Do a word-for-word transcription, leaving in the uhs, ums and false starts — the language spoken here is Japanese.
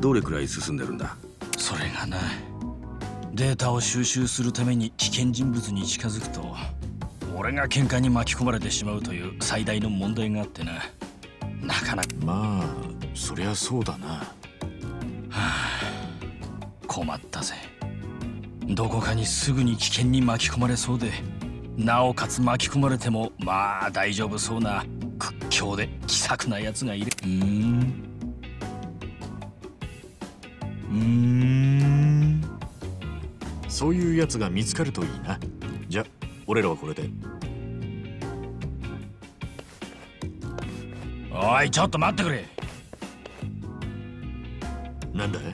どれくらい進んでるんだ？ それがな、データを収集するために危険人物に近づくと俺が喧嘩に巻き込まれてしまうという最大の問題があってな。なかなかまあそりゃそうだな。はあ、困ったぜ。どこかにすぐに危険に巻き込まれそうで、なおかつ巻き込まれてもまあ大丈夫そうな屈強で気さくなやつがいる。うーんうーんそういうやつが見つかるといいな。じゃ俺らはこれで。 おいちょっと待ってくれ。 なんだい？